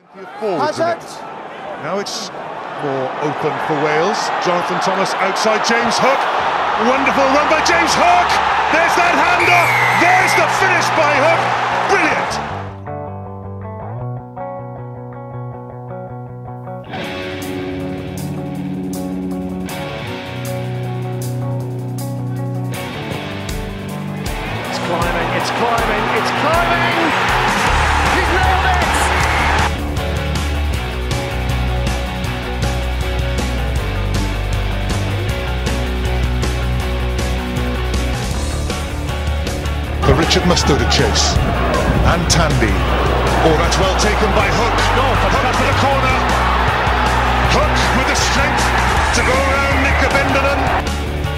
Hazard. Now it's more open for Wales. Jonathan Thomas outside James Hook. Wonderful run by James Hook. There's that hander. There's the finish by Hook. Brilliant. It's climbing. It's climbing. He's nailed it. For Richard Mustoe to chase, and Tandy. Oh, that's well taken by Hook. Hook for the corner. Hook with the strength to go around Nick Abendanon.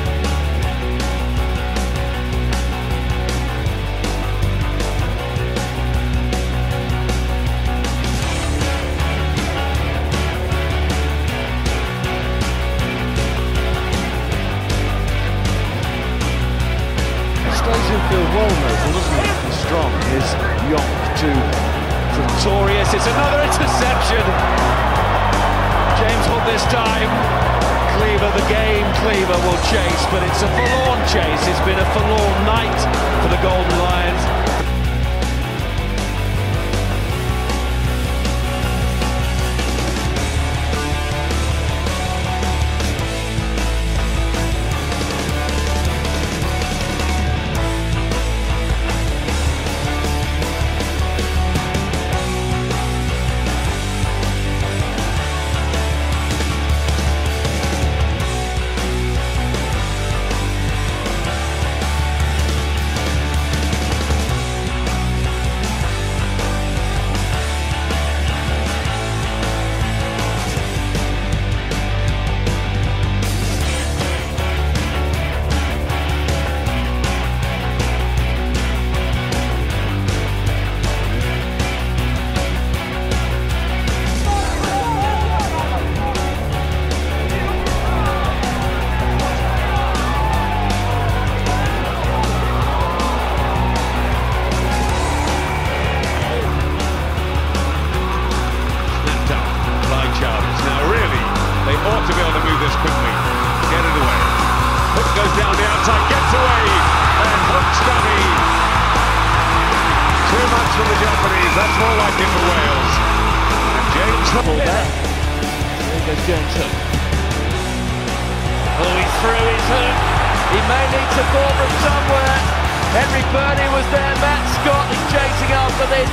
Feel well noble, doesn't he? And strong is Yonk to Pretorius. It's another interception. James Hook this time. Cleaver the game. Cleaver will chase, but it's a forlorn chase. It's been a forlorn night for the Golden Lions. Ought to be able to move this quickly, get it away. Hook goes down the outside, gets away, and Hook stabby. Too much for the Japanese, that's more like it for Wales. And James Hook. There goes James Hook. Oh, he threw his hook. He may need support from somewhere. Henry Purdy was there, Matt Scott is chasing after this.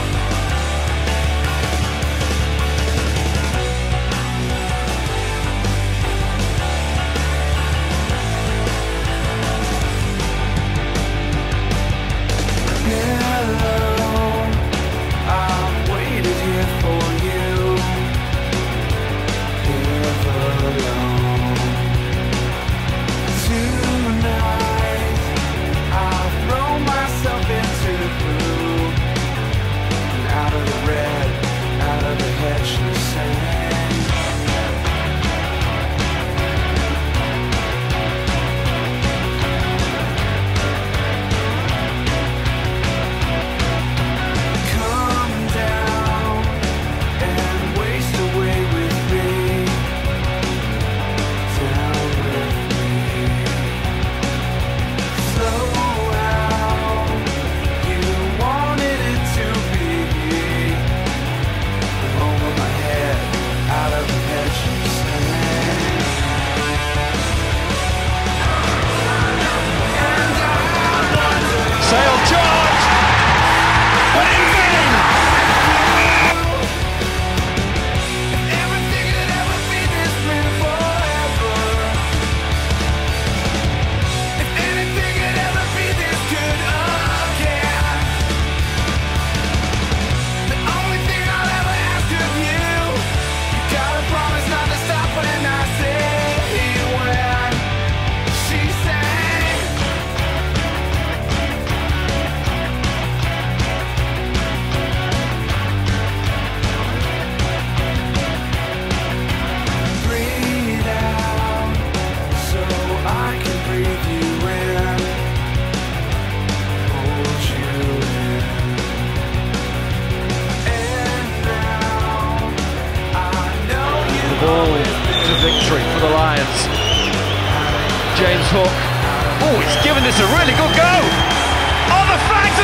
Lions. James Hook. Oh, he's given this a really good go. Oh, the flag